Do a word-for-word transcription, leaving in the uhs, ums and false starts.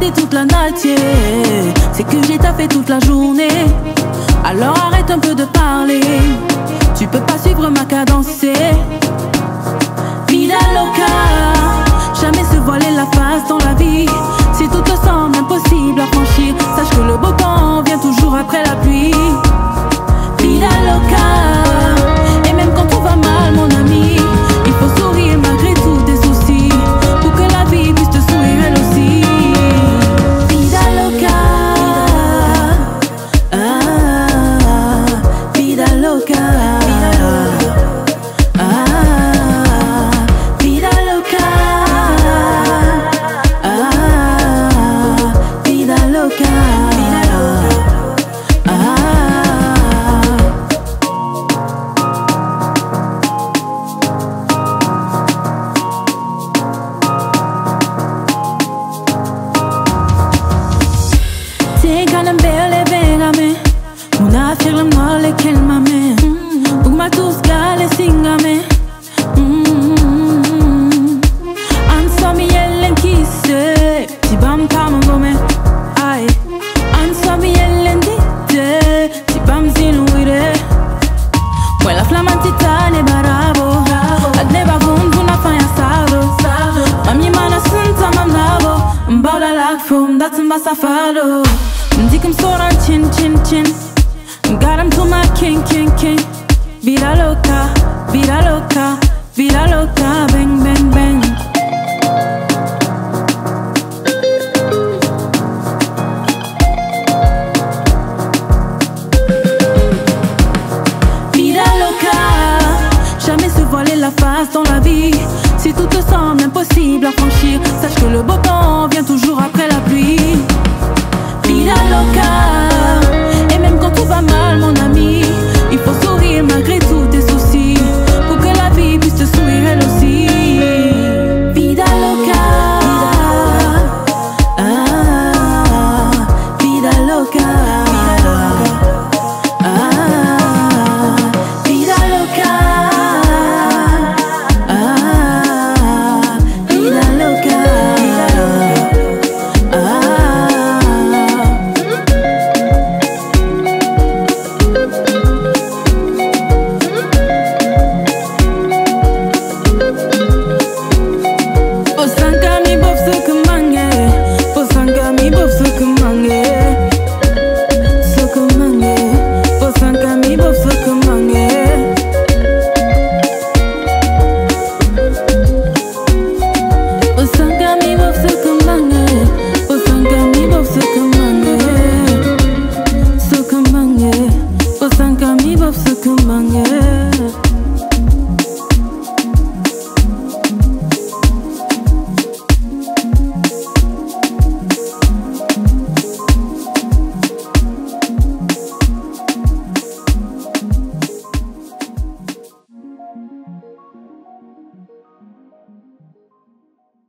été toute la nature, c'est que j'ai taffé toute la journée. Alors arrête un peu de parler, tu peux pas suivre ma cadence. Vida loca, jamais se voiler la face dans la vie. Si tout te semble impossible à franchir, sache que le beau temps vient toujours après la pluie. Vida loca, et même quand tout va mal mon ami, il faut sourire malgré tous tes soucis, pour que la vie puisse te sourire elle aussi. Vida loca, ah, vida loca. Una firlam nole kelmame, ugma tus gale singame. Ansami yellen kisse, tibam kamangome. Ay, ansami yellen dite, tibam zinuire. Quella flamma titane barabo, adneba vun vuna fanya sado. Mami mana sunta mamnavo, mbauda lak fum dat mbasafado. Ndikum soran chin chin chin. Got him to my king, king, king. Vida loca, vida loca, vida loca, bang, bang, bang. Vida loca, jamais se voiler la face dans la vie. Si tout te semble impossible à franchir, sache que le beau temps vient toujours après la pluie. Vida loca, et même quand tout va mal mon ami,